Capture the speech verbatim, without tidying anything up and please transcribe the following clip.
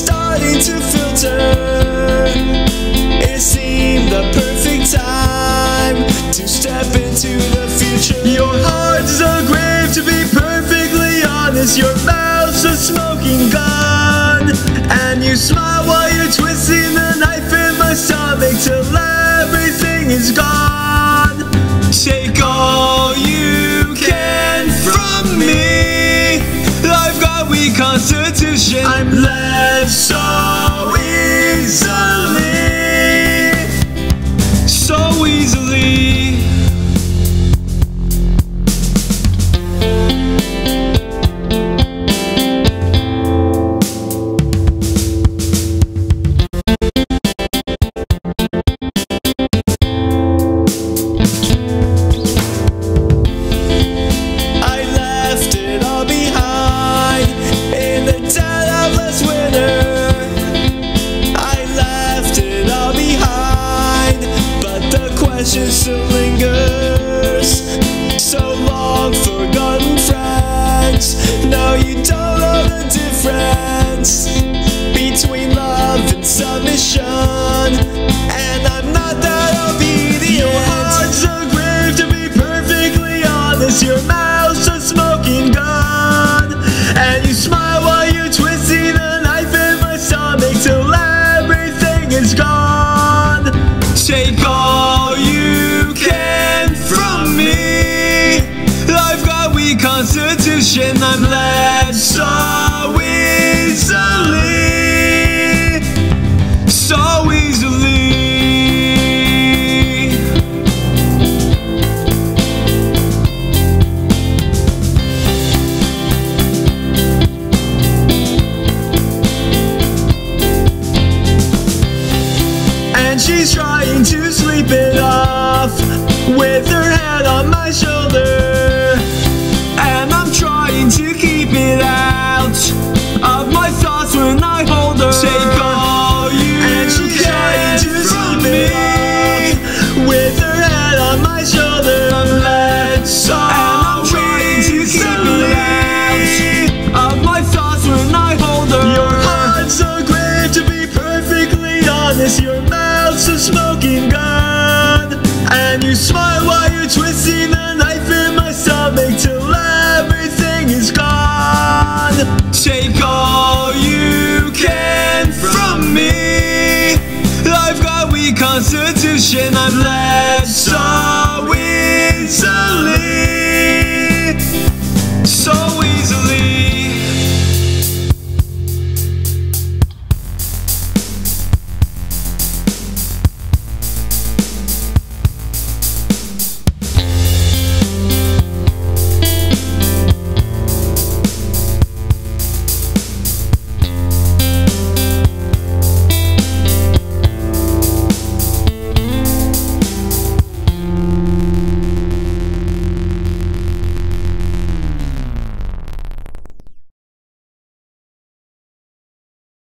starting to filter. It seemed the perfect time to step into the future. Your heart's a grave, to be perfectly honest. Your mouth's a smoking gun, and you smile while you're twisting the knife in my stomach till everything is gone. Take all you can from me. I've got weak constitution. I'm led so easily, so easily. Still lingers. So long forgotten friends. No, you don't know the difference between love and submission, and I'm not that obedient. Your heart's a grave, to be perfectly honest. Your mouth's a smoking gun, and you smile while you're twisting the knife in my stomach till everything is gone. Take all you can from me. I've got weak constitution. I'm led so easily, so easily. And she's trying to sleep it off with her head on my shoulder, and I'm trying to keep it out of my thoughts when I hold her. Take all you and she's trying to sleep it off with her head on my shoulder. I'm led so and I'm trying to keep it out of my thoughts when I hold her. Your heart's so grave, to be perfectly honest. Your mouth's a smoking gun, and you smile while you're